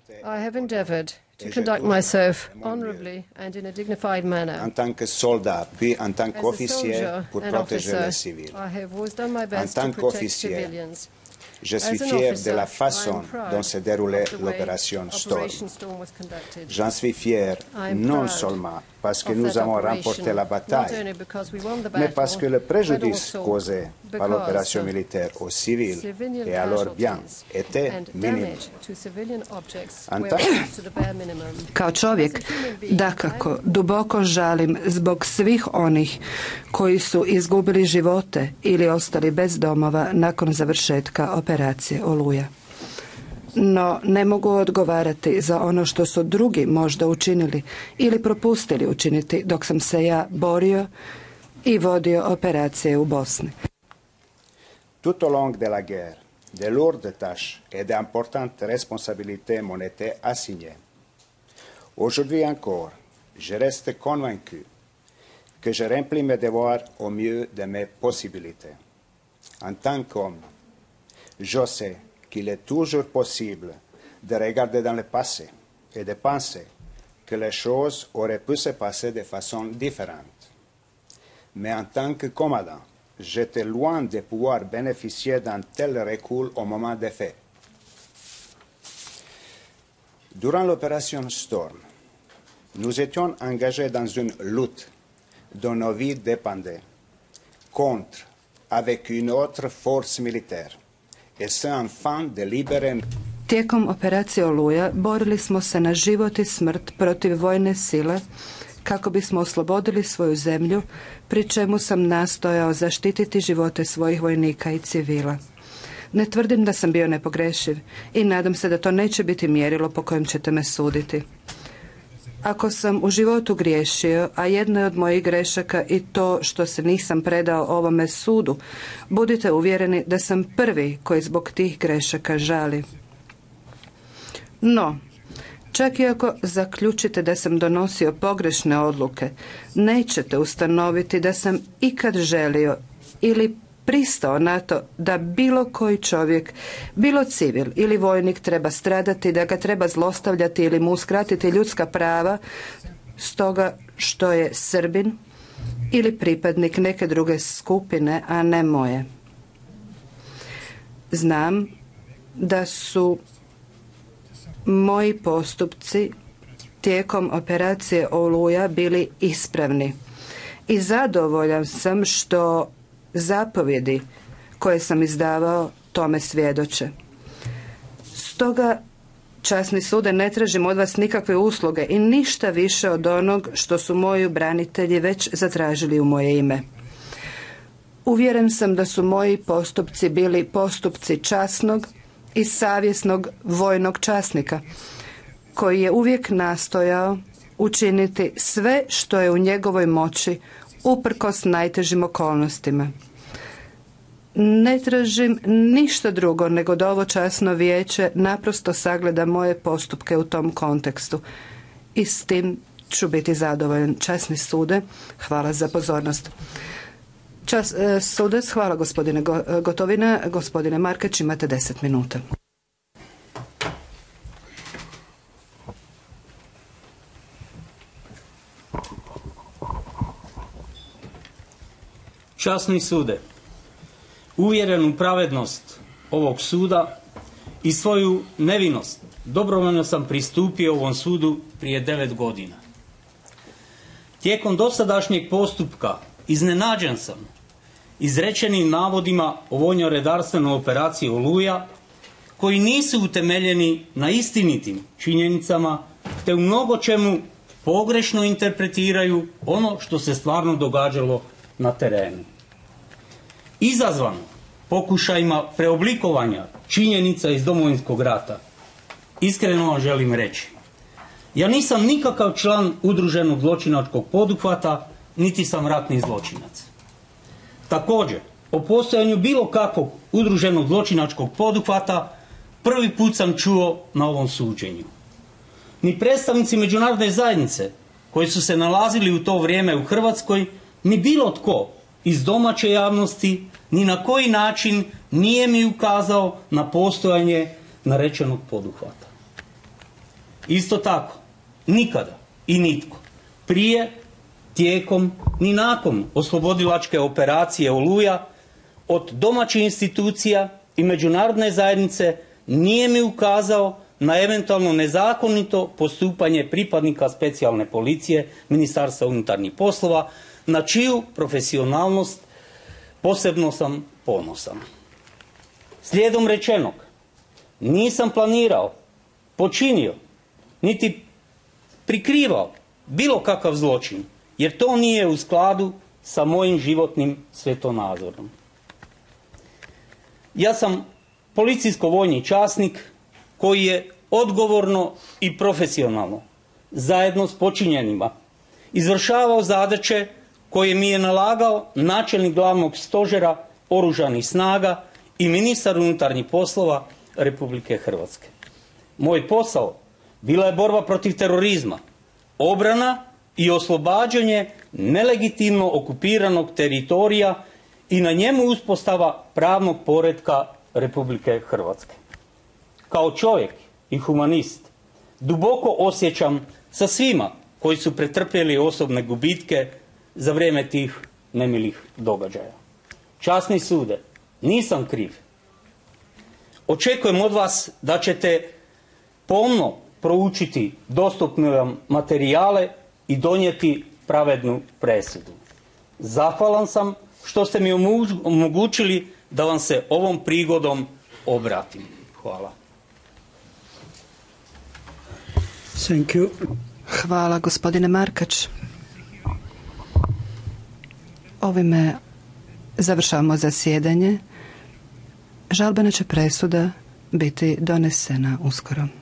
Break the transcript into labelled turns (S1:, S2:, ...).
S1: I have endeavored to conduct myself honorably and in a dignified manner.
S2: En tant que soldat, puis en tant
S1: As a
S2: qu'officier
S1: soldier
S2: pour
S1: and
S2: protéger les
S1: officer,
S2: civils.
S1: I have always done my best
S2: En tant
S1: to protect
S2: qu'officier,
S1: civilians.
S2: Je suis
S1: As an
S2: fier
S1: officer,
S2: de la
S1: I am
S2: façon
S1: proud
S2: dont s'est déroulée
S1: of the way
S2: l'opération Storm.
S1: Operation Storm was conducted.
S2: J'en suis fier
S1: I am
S2: non
S1: proud
S2: seulement parce que
S1: of
S2: nous
S1: that
S2: avons
S1: operation,
S2: remporté la
S1: not
S2: bataille,
S1: only because we won the
S2: mais
S1: battle,
S2: parce que le
S1: but
S2: préjudice
S1: also
S2: causé par
S1: because
S2: l'opération militaire aux civils
S1: civilian
S2: et à leurs biens
S1: casualties
S2: était
S1: and
S2: minime.
S1: damage to civilian objects
S2: En
S1: were
S2: tant-
S1: reduced to the bare minimum.
S3: Kao čovjek, dakako, duboko žalim zbog svih onih koji su izgubili živote ili ostali bez domova nakon završetka operacije Oluja. No, ne mogu odgovarati za ono što su drugi možda učinili ili propustili učiniti dok sam se ja borio i vodio operacije u Bosni.
S2: Tout au long de la guerre, de lourdes tâches et d'importantes responsabilités m'ont été assignées. Aujourd'hui encore, je reste convaincu que je remplis mes devoirs au mieux de mes possibilités. En tant qu'homme, je sais qu'il est toujours possible de regarder dans le passé et de penser que les choses auraient pu se passer de façon différente. Mais en tant que commandant, j'étais loin de pouvoir bénéficier d'un tel recul au moment des faits. Durant l'opération Storm, nous étions engagés dans une lutte dont nos vies dépendaient, contre, avec une autre force militaire, et ce afin de libérer.
S3: Tijekom operacije Oluja borili smo se na život i smrt protiv vojne sile kako bismo oslobodili svoju zemlju, pri čemu sam nastojao zaštititi živote svojih vojnika i civila. Ne tvrdim da sam bio nepogrešiv i nadam se da to neće biti mjerilo po kojem ćete me suditi. Ako sam u životu griješio, a jedna je od mojih grešaka i to što se nisam predao ovome sudu, budite uvjereni da sam prvi koji zbog tih grešaka žali. No, čak i ako zaključite da sam donosio pogrešne odluke, nećete ustanoviti da sam ikad želio ili pristao na to da bilo koji čovjek, bilo civil ili vojnik treba stradati, da ga treba zlostavljati ili mu uskratiti ljudska prava stoga što je Srbin ili pripadnik neke druge skupine, a ne moje. Znam da su moji postupci tijekom operacije Oluja bili ispravni i zadovoljan sam što zapovjedi koje sam izdavao tome svjedoče. Stoga, časni sude, ne tražim od vas nikakve usluge i ništa više od onog što su moji branitelji već zatražili u moje ime. Uvjeren sam da su moji postupci bili postupci časnog i savjesnog vojnog časnika, koji je uvijek nastojao učiniti sve što je u njegovoj moći uprkos najtežim okolnostima. Ne tražim ništa drugo nego da ovo časno vijeće naprosto sagleda moje postupke u tom kontekstu. I s tim ću biti zadovoljan. Časni sude, hvala za pozornost. Sudac, hvala gospodine Gotovina. Gospodine Markeć, imate 10 minuta.
S4: Časni sude, uvjeren u pravednost ovog suda i svoju nevinost, dobrovoljno sam pristupio ovom sudu prije 9 godina. Tijekom dosadašnjeg postupka iznenađen sam izrečenim navodima o vojno-redarstvenoj operaciji Oluja, koji nisu utemeljeni na istinitim činjenicama, te u mnogo čemu pogrešno interpretiraju ono što se stvarno događalo na terenu. Izazvano pokušajima preoblikovanja činjenica iz Domovinskog rata, iskreno vam želim reći, ja nisam nikakav član udruženog zločinačkog poduhvata, niti sam ratni zločinac. Također, o postojanju bilo kakvog udruženog zločinačkog poduhvata prvi put sam čuo na ovom suđenju. Ni predstavnici međunarodne zajednice koji su se nalazili u to vrijeme u Hrvatskoj, ni bilo tko iz domaće javnosti ni na koji način nije mi ukazao na postojanje narečenog poduhvata. Isto tako, nikada i nitko prije, tijekom ni nakon oslobodilačke operacije Oluja od domaćih institucija i međunarodne zajednice nije mi ukazao na eventualno nezakonito postupanje pripadnika specijalne policije Ministarstva unutarnjih poslova, na čiju profesionalnost posebno sam ponosan. Slijedom rečenog, nisam planirao, počinio, niti prikrivao bilo kakav zločin, jer to nije u skladu sa mojim životnim svjetonazorom. Ja sam policijsko-vojni časnik koji je odgovorno i profesionalno, zajedno s počinjenima, izvršavao zadaće koje mi je nalagao načelnik glavnog stožera Oružanih snaga i ministar unutarnjih poslova Republike Hrvatske. Moj posao bila je borba protiv terorizma, obrana i oslobađanje nelegitimno okupiranog teritorija i na njemu uspostava pravnog poretka Republike Hrvatske. Kao čovjek i humanist duboko osjećam sa svima koji su pretrpjeli osobne gubitke za vrijeme tih nemilih događaja. Časni sude, nisam kriv. Očekujem od vas da ćete pomno proučiti dostupne vam materijale i donijeti pravednu presudu. Zahvalan sam što ste mi omogućili da vam se ovom prigodom obratim. Hvala.
S5: Thank you.
S3: Hvala, gospodine Markač. Ovime završavamo zasjedanje. Žalbena će presuda biti donesena uskoro.